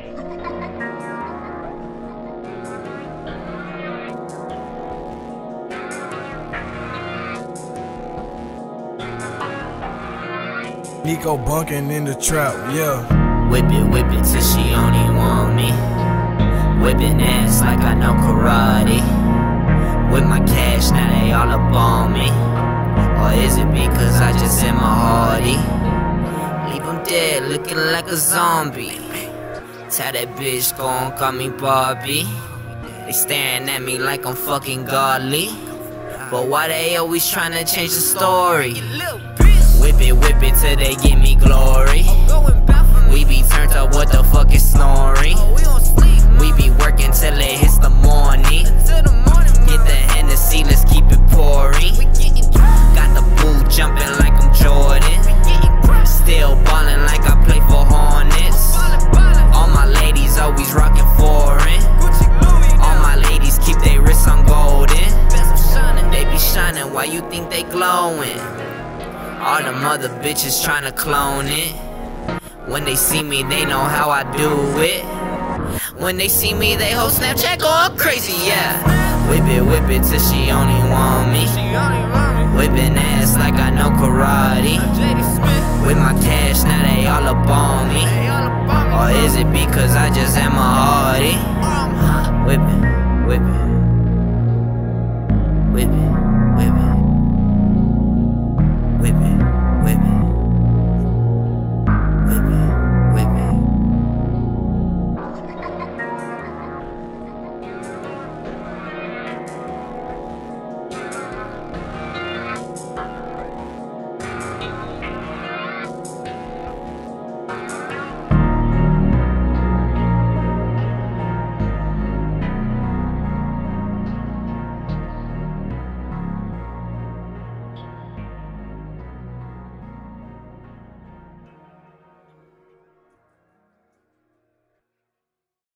Nico bunking in the trap, yeah. Whip it till she only want me. Whipping ass like I know karate. With my cash, now they all up on me. Or is it because I just am a hardy? Leave them dead looking like a zombie. Tell that bitch gon' call me Barbie. They staring at me like I'm fucking godly. But why they always tryna change the story? Whip it till they give me glory. We be turned up, what the fuck is snoring? We be working till it hits the morning. Get the Hennessy, let's keep it pouring. Got the boo jumping like I'm Jordan. Still ballin' like I play for Hornets. All my ladies always rockin' foreign. All my ladies keep their wrists on golden. They be shining, why you think they glowing? All them other bitches tryna clone it. When they see me, they know how I do it. When they see me, they whole Snapchat going crazy, yeah. Whip it till she only want me. Whipping ass like I know karate. With my cash, now they all up on me. Or is it because I just am a hardy? Whip it.